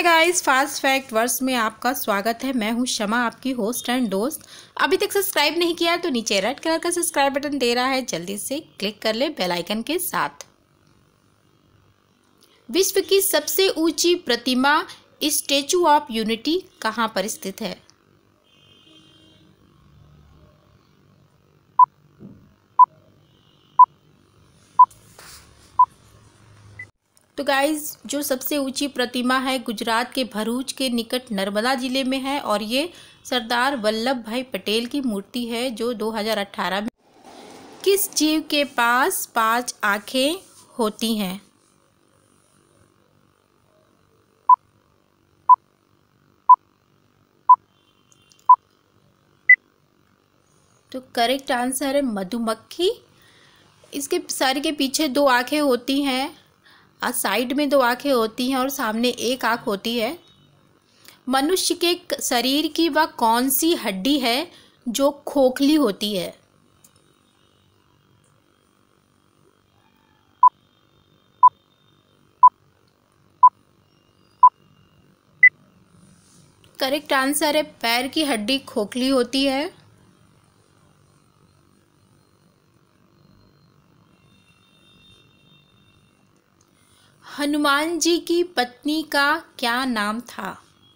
हाय guys, fast fact verse में आपका स्वागत है। मैं हूं शमा, आपकी होस्ट एंड दोस्त। अभी तक सब्सक्राइब नहीं किया तो नीचे रेड कलर का सब्सक्राइब बटन दे रहा है, जल्दी से क्लिक कर ले बेल आइकन के साथ। विश्व की सबसे ऊंची प्रतिमा स्टैचू ऑफ यूनिटी कहां पर स्थित है? तो गाइज, जो सबसे ऊंची प्रतिमा है गुजरात के भरूच के निकट नर्मदा जिले में है और ये सरदार वल्लभ भाई पटेल की मूर्ति है जो 2018 में। किस जीव के पास 5 आंखें होती हैं? तो करेक्ट आंसर है मधुमक्खी। इसके सर के पीछे 2 आंखें होती हैं और साइड में 2 आंखें होती हैं और सामने 1 आंख होती है। मनुष्य के शरीर की वह कौन सी हड्डी है जो खोखली होती है? करेक्ट आंसर है पैर की हड्डी खोखली होती है। हनुमान जी की पत्नी का क्या नाम था?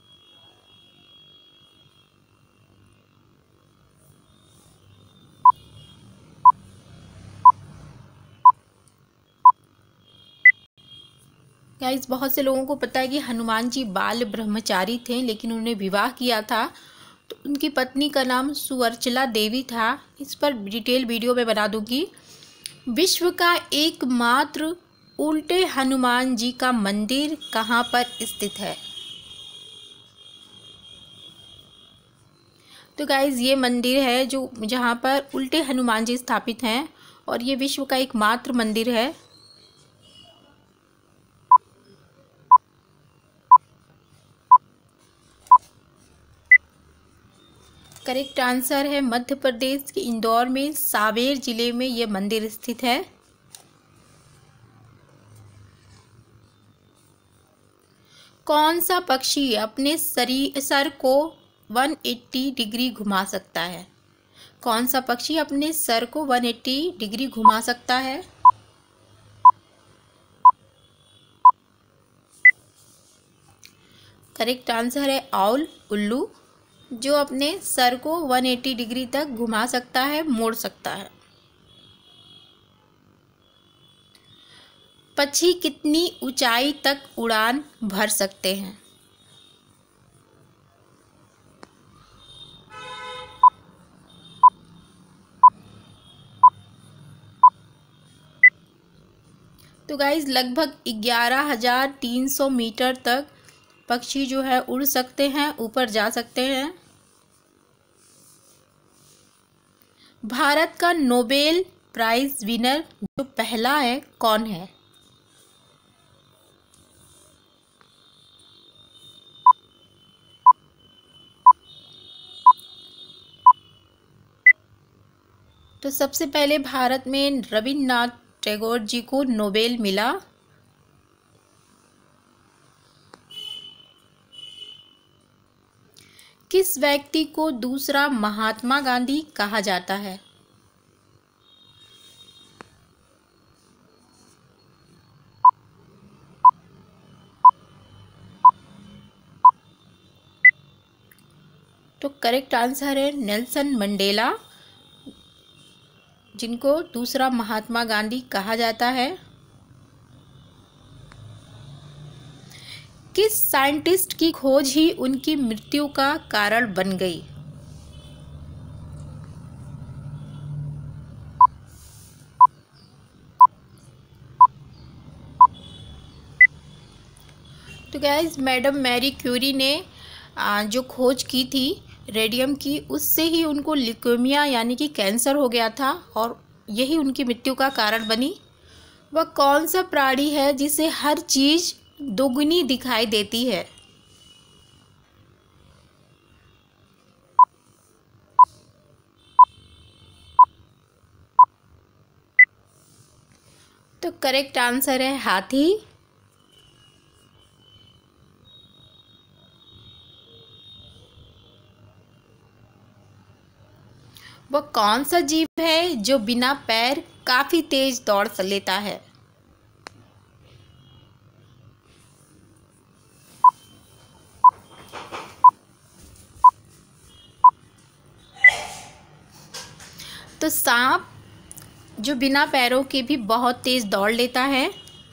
गाइस, बहुत से लोगों को पता है कि हनुमान जी बाल ब्रह्मचारी थे, लेकिन उन्होंने विवाह किया था तो उनकी पत्नी का नाम सुवर्चला देवी था। इस पर डिटेल वीडियो में बना दूंगी। विश्व का एकमात्र उल्टे हनुमान जी का मंदिर कहाँ पर स्थित है? तो गाइज, ये मंदिर है जो जहाँ पर उल्टे हनुमान जी स्थापित हैं और ये विश्व का एकमात्र मंदिर है। करेक्ट आंसर है मध्य प्रदेश के इंदौर में सांवेर जिले में यह मंदिर स्थित है। कौन सा पक्षी अपने सर को 180 डिग्री घुमा सकता है? कौन सा पक्षी अपने सर को 180 डिग्री घुमा सकता है? करेक्ट आंसर है आउल, उल्लू, जो अपने सर को 180 डिग्री तक घुमा सकता है, मोड़ सकता है। पक्षी कितनी ऊंचाई तक उड़ान भर सकते हैं? तो गाइज, लगभग 11,300 मीटर तक पक्षी जो है उड़ सकते हैं, ऊपर जा सकते हैं। भारत का नोबेल प्राइज विनर जो पहला है कौन है? तो सबसे पहले भारत में रविन्द्रनाथ टैगोर जी को नोबेल मिला। किस व्यक्ति को दूसरा महात्मा गांधी कहा जाता है? तो करेक्ट आंसर है नेल्सन मंडेला, जिनको दूसरा महात्मा गांधी कहा जाता है। किस साइंटिस्ट की खोज ही उनकी मृत्यु का कारण बन गई? तो गाइस, मैडम मैरी क्यूरी ने जो खोज की थी रेडियम की, उससे ही उनको ल्यूकेमिया यानी कि कैंसर हो गया था और यही उनकी मृत्यु का कारण बनी। वह कौन सा प्राणी है जिसे हर चीज़ दोगुनी दिखाई देती है? तो करेक्ट आंसर है हाथी। वह कौन सा जीव है जो बिना पैर काफ़ी तेज दौड़ लेता है? तो सांप जो बिना पैरों के भी बहुत तेज़ दौड़ लेता है।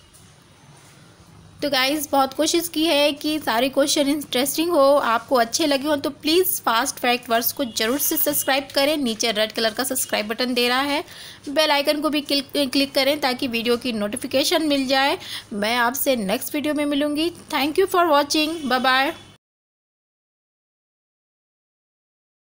तो गाइज़ बहुत कोशिश की है कि सारे क्वेश्चन इंटरेस्टिंग हो, आपको अच्छे लगे हो, तो प्लीज़ फास्ट फैक्ट वर्स को ज़रूर से सब्सक्राइब करें। नीचे रेड कलर का सब्सक्राइब बटन दे रहा है, बेल आइकन को भी क्लिक करें ताकि वीडियो की नोटिफिकेशन मिल जाए। मैं आपसे नेक्स्ट वीडियो में मिलूँगी। Thank you for watching. Bye bye.